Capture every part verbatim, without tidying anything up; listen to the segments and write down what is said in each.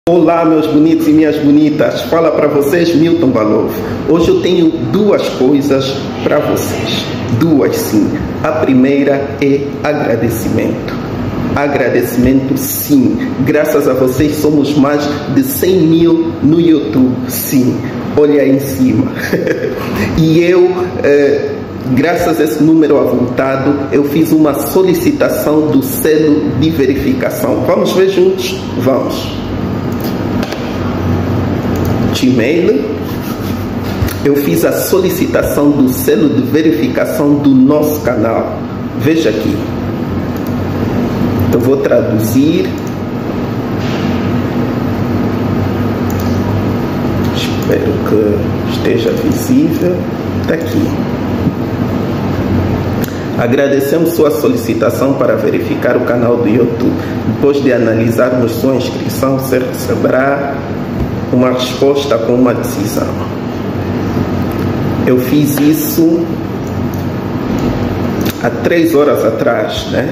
Olá, meus bonitos e minhas bonitas, fala para vocês Milton Balov. Hoje eu tenho duas coisas para vocês, duas sim. A primeira é agradecimento. Agradecimento sim, graças a vocês somos mais de cem mil no YouTube, sim, olha aí em cima. E eu, eh, graças a esse número avultado, eu fiz uma solicitação do selo de verificação. Vamos ver juntos? Vamos. Gmail, eu fiz a solicitação do selo de verificação do nosso canal. Veja aqui. Eu vou traduzir. Espero que esteja visível. Está aqui. Agradecemos sua solicitação para verificar o canal do YouTube. Depois de analisarmos sua inscrição, você receberá uma resposta com uma decisão. Eu fiz isso há três horas atrás, né?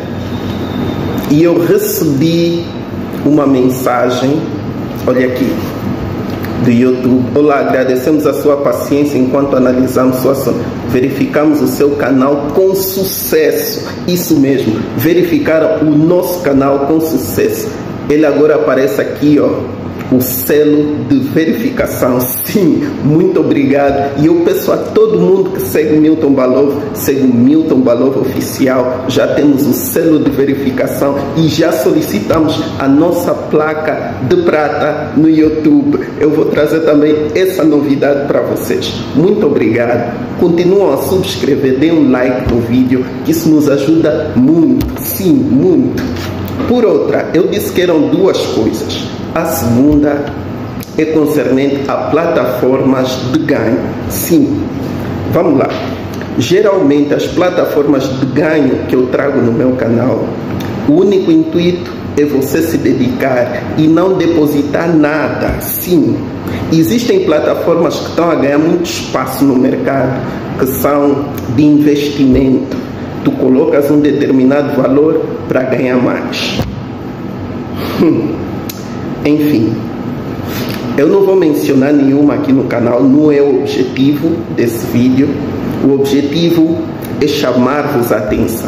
E eu recebi uma mensagem, olha aqui, do YouTube. Olá, agradecemos a sua paciência enquanto analisamos sua ação. Verificamos o seu canal com sucesso. Isso mesmo, verificaram o nosso canal com sucesso. Ele agora aparece aqui, ó, o selo de verificação. Sim, muito obrigado. E eu peço a todo mundo que segue o Milton Balov, segue o Milton Balov Oficial. Já temos o selo de verificação e já solicitamos a nossa placa de prata no YouTube. Eu vou trazer também essa novidade para vocês. Muito obrigado. Continuam a subscrever, deem um like no vídeo, que isso nos ajuda muito. Sim, muito. Por outra, eu disse que eram duas coisas. A segunda é concernente a plataformas de ganho. Sim, vamos lá. Geralmente as plataformas de ganho que eu trago no meu canal, o único intuito é você se dedicar e não depositar nada. Sim, existem plataformas que estão a ganhar muito espaço no mercado, que são de investimento. Tu colocas um determinado valor para ganhar mais. Hum. Enfim, eu não vou mencionar nenhuma aqui no canal, não é o objetivo desse vídeo. O objetivo é chamar-vos a atenção.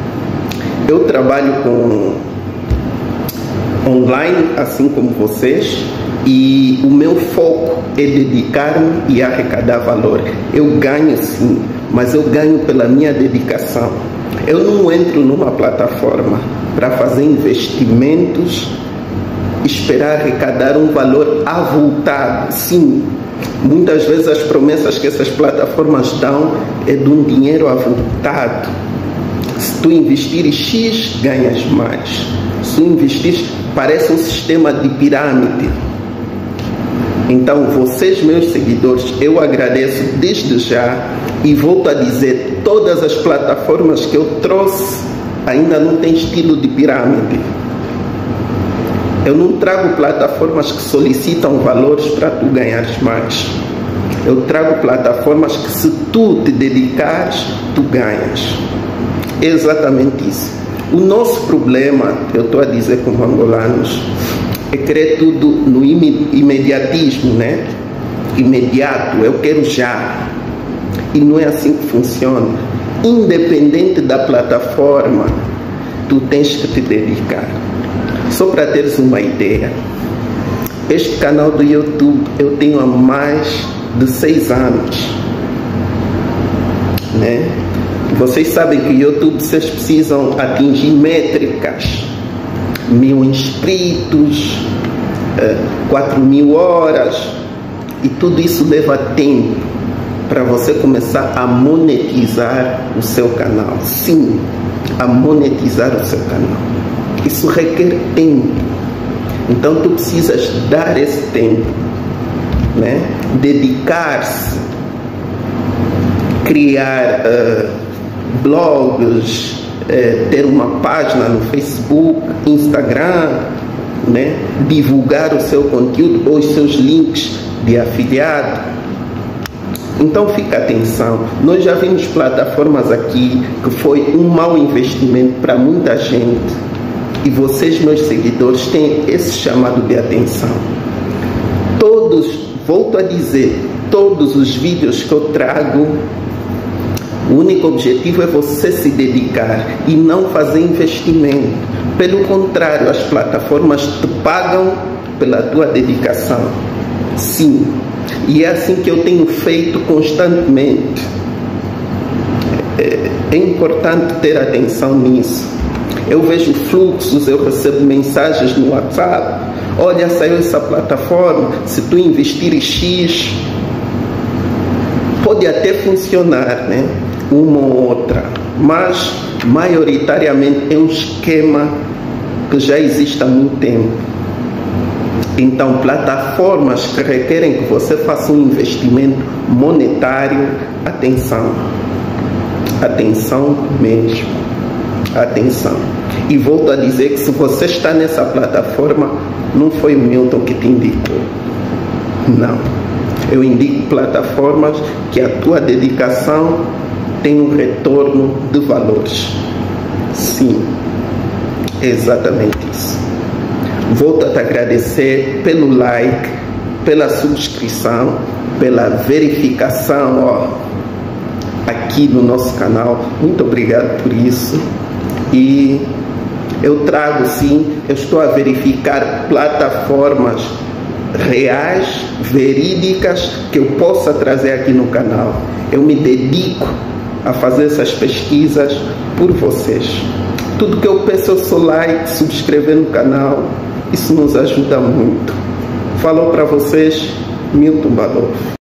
Eu trabalho com online, assim como vocês, e o meu foco é dedicar-me e arrecadar valor. Eu ganho sim, mas eu ganho pela minha dedicação. Eu não entro numa plataforma para fazer investimentos, esperar arrecadar um valor avultado. Sim, muitas vezes as promessas que essas plataformas dão é de um dinheiro avultado. Se tu investires X, ganhas mais. Se tu investires, parece um sistema de pirâmide. Então, vocês, meus seguidores, eu agradeço desde já e volto a dizer, todas as plataformas que eu trouxe ainda não tem estilo de pirâmide. Eu não trago plataformas que solicitam valores para tu ganhares mais. Eu trago plataformas que, se tu te dedicares, tu ganhas. É exatamente isso. O nosso problema, eu estou a dizer como angolanos, é querer tudo no imediatismo, né? Imediato, eu quero já. E não é assim que funciona. Independente da plataforma, tu tens que te dedicar. Só para teres uma ideia, este canal do YouTube eu tenho há mais de seis anos, né? Vocês sabem que o YouTube, vocês precisam atingir métricas, mil inscritos, quatro mil horas, e tudo isso leva tempo para você começar a monetizar o seu canal. Sim, a monetizar o seu canal. Isso requer tempo. Então tu precisas dar esse tempo, né? Dedicar-se, criar uh, blogs, uh, ter uma página no Facebook, Instagram, né? Divulgar o seu conteúdo ou os seus links de afiliado. Então fica atenção, nós já vimos plataformas aqui que foi um mau investimento para muita gente. E vocês, meus seguidores, têm esse chamado de atenção. Todos, volto a dizer, todos os vídeos que eu trago, o único objetivo é você se dedicar e não fazer investimento. Pelo contrário, as plataformas te pagam pela tua dedicação. Sim, e é assim que eu tenho feito constantemente. É, é importante ter atenção nisso. Eu vejo fluxos, eu recebo mensagens no WhatsApp. Olha, saiu essa plataforma, se tu investires X, pode até funcionar, né? Uma ou outra, mas maioritariamente é um esquema que já existe há muito tempo. Então, plataformas que requerem que você faça um investimento monetário, atenção, atenção mesmo, atenção. E volto a dizer que se você está nessa plataforma, não foi o Milton que te indicou, não. Eu indico plataformas que a tua dedicação tem um retorno de valores. Sim, é exatamente isso. Volto a te agradecer pelo like, pela subscrição, pela verificação, ó, aqui no nosso canal. Muito obrigado por isso. E eu trago, sim, eu estou a verificar plataformas reais, verídicas, que eu possa trazer aqui no canal. Eu me dedico a fazer essas pesquisas por vocês. Tudo que eu peço é o seu like, subscrever no canal. Isso nos ajuda muito. Falou para vocês, Milton Balov.